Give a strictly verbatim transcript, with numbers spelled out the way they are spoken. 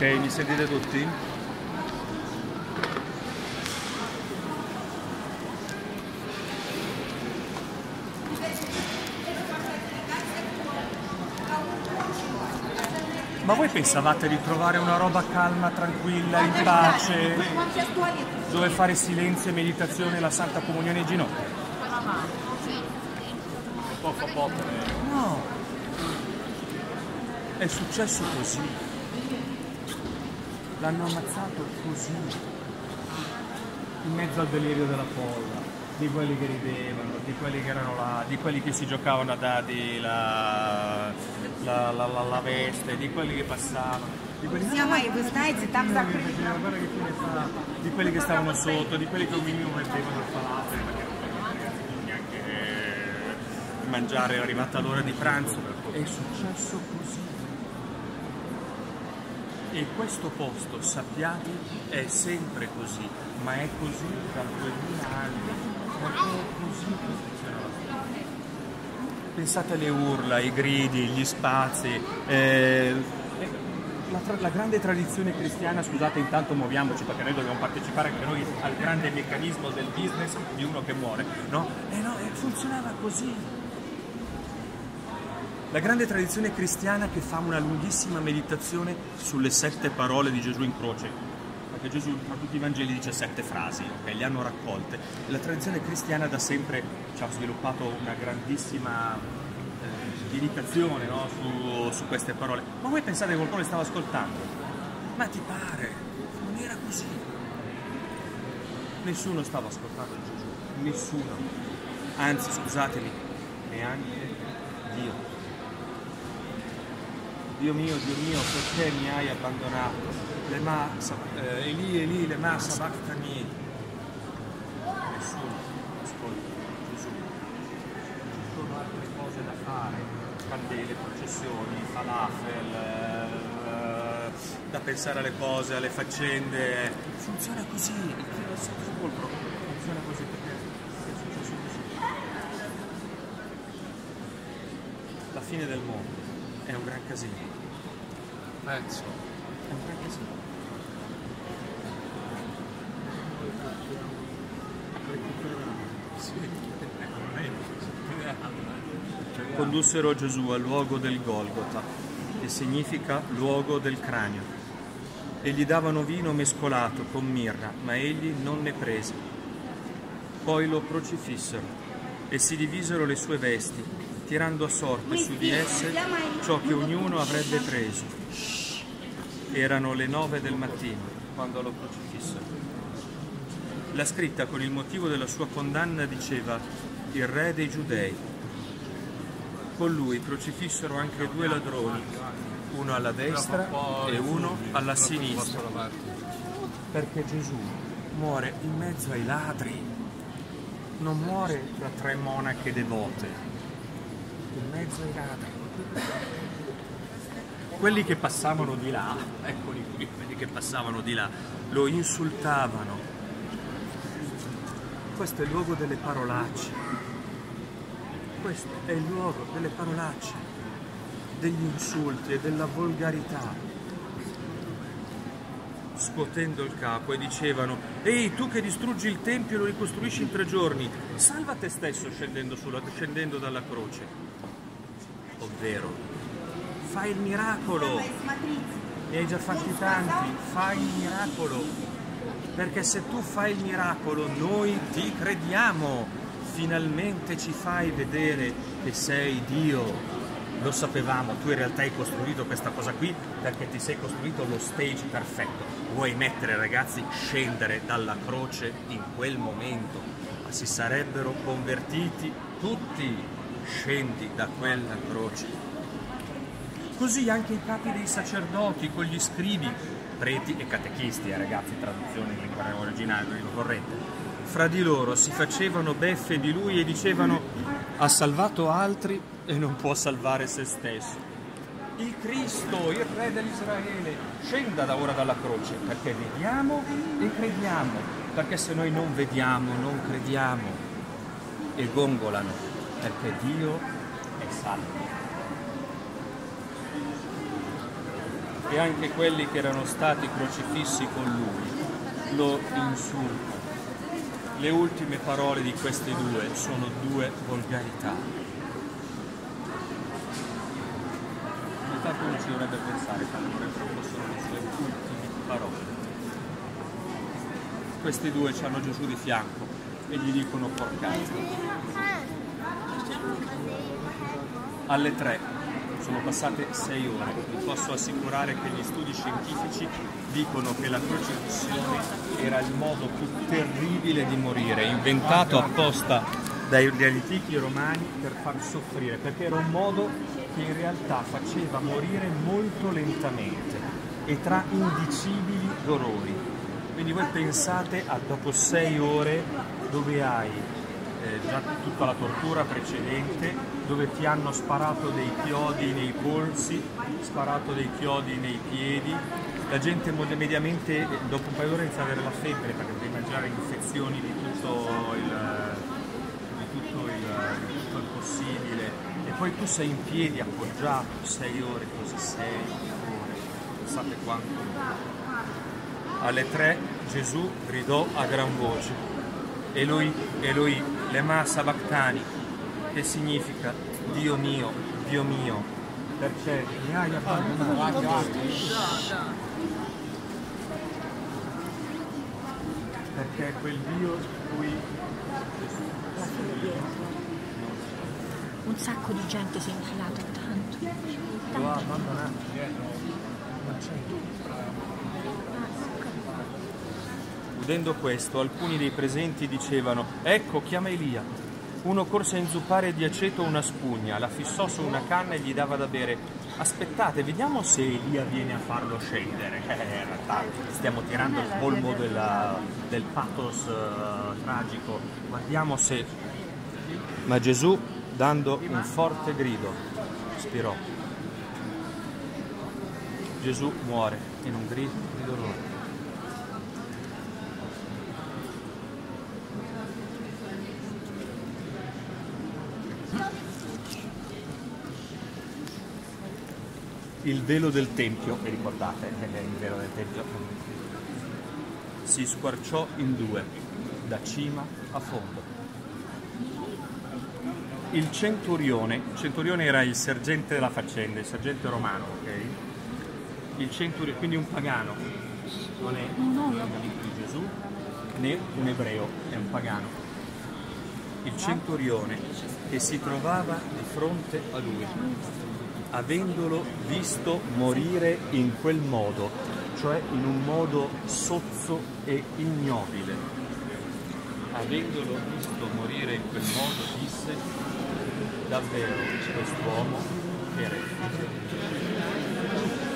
mi sentite tutti? Ma voi pensavate di trovare una roba calma, tranquilla, in pace, dove fare silenzio e meditazione e la Santa Comunione in ginocchio? Un po' fa poco. No, è successo così. L'hanno ammazzato così, in mezzo al delirio della folla, di quelli che ridevano, di quelli che erano là, di quelli che si giocavano a dadi la, la, la, la, la veste, di quelli che passavano, di quelli, Друзья мои, вы знаете, там закрыто. guarda che fine fa, di quelli che stavano sotto, di quelli che un minimo mettevano il falafel, perché non potevano neanche mangiare, è arrivata l'ora di pranzo. È successo così. E questo posto, sappiate, è sempre così, ma è così da duemila anni, perché è così che funziona la storia. Pensate alle urla, ai gridi, gli spazi, eh, la, tra la grande tradizione cristiana, scusate intanto muoviamoci perché noi dobbiamo partecipare anche noi al grande meccanismo del business di uno che muore, no? E no, e funzionava così. La grande tradizione cristiana che fa una lunghissima meditazione sulle sette parole di Gesù in croce, perché Gesù tra tutti i Vangeli dice sette frasi, ok? Le hanno raccolte. La tradizione cristiana da sempre ci ha sviluppato una grandissima eh, meditazione, no? su, su queste parole. Ma voi pensate che qualcuno le stava ascoltando? Ma ti pare? Non era così. Nessuno stava ascoltando Gesù, nessuno. Anzi, scusatemi, neanche Dio. Dio mio, Dio mio, perché mi hai abbandonato? Le ma, eh, Eli, Eli, le ma, sabachthani. Nessuno ascolta Gesù. Ci sono altre cose da fare, candele, processioni, falafel, eh, da pensare alle cose, alle faccende. Funziona così, il filo del Santo Sepolcro funziona così perché è successo così. La fine del mondo è un gran casino. Penso. È un gran casino. Condussero Gesù al luogo del Golgota, che significa luogo del cranio, e gli davano vino mescolato con mirra, ma egli non ne prese. Poi lo crocifissero e si divisero le sue vesti, tirando a sorte su di esse ciò che ognuno avrebbe preso. Erano le nove del mattino quando lo crocifissero. La scritta con il motivo della sua condanna diceva: il re dei Giudei. Con lui crocifissero anche due ladroni, uno alla destra e uno alla sinistra, perché Gesù muore in mezzo ai ladri, non muore tra tre monache devote, in mezzo ai ladri. Quelli che passavano di là, eccoli qui, quelli che passavano di là, lo insultavano. Questo è il luogo delle parolacce. Questo è il luogo delle parolacce, degli insulti e della volgarità. Scuotendo il capo e dicevano: ehi, tu che distruggi il Tempio e lo ricostruisci in tre giorni, salva te stesso scendendo, sulla, scendendo dalla croce. Ovvero, fai il miracolo, ne hai già fatti tanti, fai il miracolo, perché se tu fai il miracolo noi ti crediamo, finalmente ci fai vedere che sei Dio. Lo sapevamo, tu in realtà hai costruito questa cosa qui perché ti sei costruito lo stage perfetto, vuoi mettere ragazzi scendere dalla croce in quel momento, ma si sarebbero convertiti tutti, scendi da quella croce. Così anche i capi dei sacerdoti con gli scribi, preti e catechisti, eh, ragazzi, traduzione in lingua originale, in lingua corrente, fra di loro si facevano beffe di lui e dicevano: ha salvato altri e non può salvare se stesso. Il Cristo, il Re dell'Israele, scenda da ora dalla croce, perché vediamo e crediamo, perché se noi non vediamo, non crediamo. E gongolano, perché Dio è salvo. e anche quelli che erano stati crocifissi con lui lo insultano. Le ultime parole di questi due sono due volgarità. Intanto uno ci dovrebbe pensare che potrebbero fossero le sue ultime parole. Questi due ci hanno Gesù di fianco e gli dicono porcate. Alle tre, sono passate sei ore, vi posso assicurare che gli studi scientifici dicono che la crocifissione era il modo più terribile di morire, inventato apposta dai, dagli antichi romani per far soffrire, perché era un modo che in realtà faceva morire molto lentamente e tra indicibili dolori. Quindi voi pensate a dopo sei ore dove hai eh, già tutta la tortura precedente, dove ti hanno sparato dei chiodi nei polsi, sparato dei chiodi nei piedi, la gente mediamente dopo un paio d'ore inizia ad avere la febbre perché devi mangiare infezioni di tutto il, di tutto il, di tutto il possibile, e poi tu sei in piedi appoggiato sei ore così, sei ore, pensate quanto. Alle tre Gesù gridò a gran voce: Eloi, Eloi, lema sabachthani, che significa Dio mio, Dio mio, perché mi hai abbandonato? Perché quel Dio cui un sacco di gente si è infilata, tanto. lo ha abbandonato. Non c'è. Udendo questo, alcuni dei presenti dicevano: ecco, chiama Elia. Uno corse a inzuppare di aceto una spugna, la fissò su una canna e gli dava da bere. Aspettate, vediamo se Elia viene a farlo scendere. Eh, in realtà stiamo tirando il colmo della, del pathos uh, tragico. Guardiamo se... Ma Gesù, dando un forte grido, spirò. Gesù muore in un grido di dolore. Il velo del Tempio, vi ricordate, il velo del Tempio, si squarciò in due, da cima a fondo. Il centurione, il centurione era il sergente della faccenda, il sergente romano, ok? Il centurione, quindi un pagano, non è un amico di Gesù, né un ebreo, è un pagano. Il centurione che si trovava di fronte a lui, avendolo visto morire in quel modo, cioè in un modo sozzo e ignobile, avendolo visto morire in quel modo, disse: davvero quest'uomo era il figlio di Dio.